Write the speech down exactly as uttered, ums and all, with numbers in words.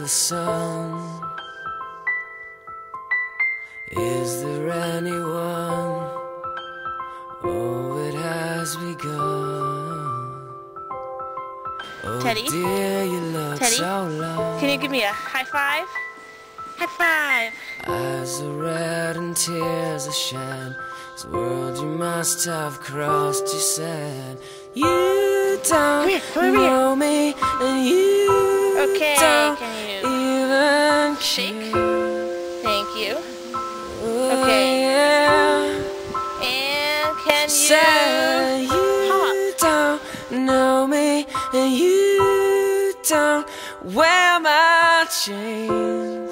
the sun. Is there anyone? Oh, it has begun. Oh, Teddy? dear, you look Teddy? so low. Can you give me a high five? High five! Eyes are red and tears are shed. This world you must have crossed, you said. You don't here, come over know me, and you Okay, don't can you even shake? care. Thank you. Oh, Okay. yeah. And can you Say you hop? don't know me, and you don't wear my chain.